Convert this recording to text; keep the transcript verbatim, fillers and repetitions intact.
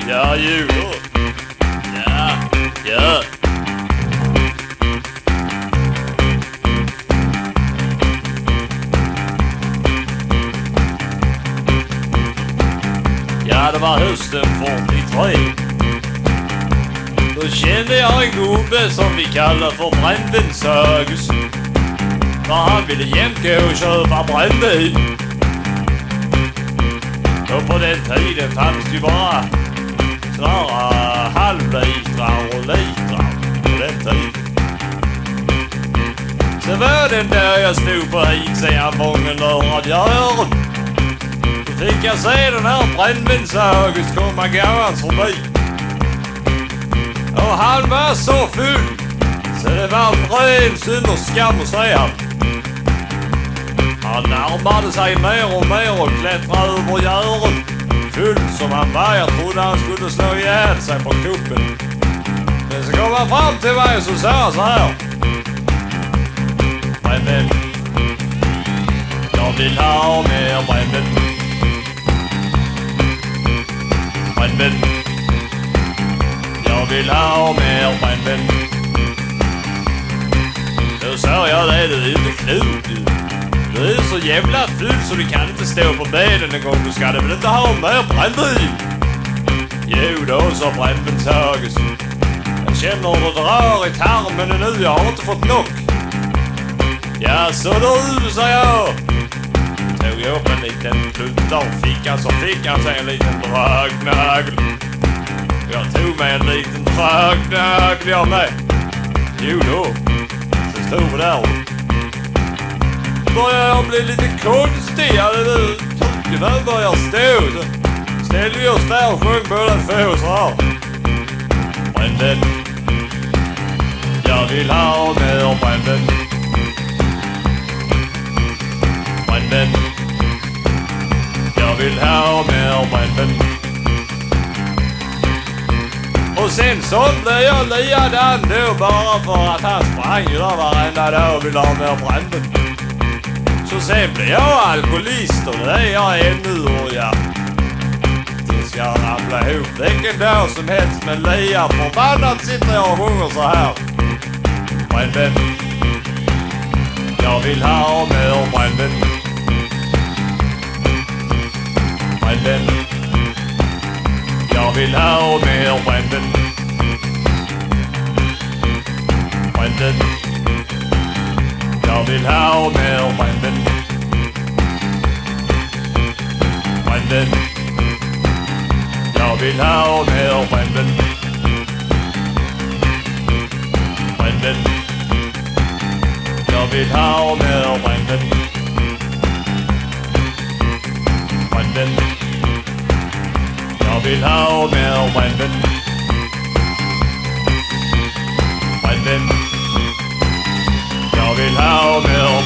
Ja, julor. Ja, ja. Ja, det var hösten fyrtiotre. Då kände jag en gubbe som vi kallar för brännvinshögus. För han ville jämt gå och köpa brännvin. Och på den tiden fanns det ju bara sådär halvlitrar och litrar på den tiden. Så var den där jag stod på Ikseanvången och radiören. Då fick jag se den här brännvinshögus komma gåans förbi. Och han var så full så det var en ren synderskam att se han. Han närmade sig mer och mer och klättrade över gören. Full som han var, jag trodde han skulle slå ihjäl sig på kuppen. Men så kom han fram till mig och så sa han så här. Brännvin, jag vill ha mer brännvin. Brännvin, jag vill ha mer brännvin. Då sa jag det, du är inte klok du. Du är så jävla full så du kan inte stå på benen en gång. Du ska väl inte ha mer brännvin? Jo då, sa brännvinshögus. Jag känner hur det drar i tarmen nu, jag har inte fått nog. Ja, så du, sa jag. Tog jag upp en liten plunta och fickan så fick han sig en liten drögnagel. Jag tog mig en liten drögnagel jag med. Jo då, så stod vi där och börjar jag bli lite konstig. Trycken börjar stå. Så ställde vi oss där och sjöng båda två så här. Brännvin, jag vill ha mer brännvin. Brännvin, jag vill ha mer brännvin. Och sen så blev jag liadan då bara för att han sprang ju där varenda dag och ville ha mer brännvin. Så sen blev jag alkoholist och det är jag ännu och ja. Tills jag ramlar ihop vilken dag som helst med lia förbannat sitter jag och sjunger så här. Brännvin, jag vill ha mer brännvin. Brännvin, jag vill ha mer brännvin. Brännvin, jag vill ha mer brännvin. Brännvin, jag vill ha mer brännvin. Brännvin, jag vill ha mer brännvin. Brännvin, jag vill ha mer brännvin. Brännvin, jag vill ha mer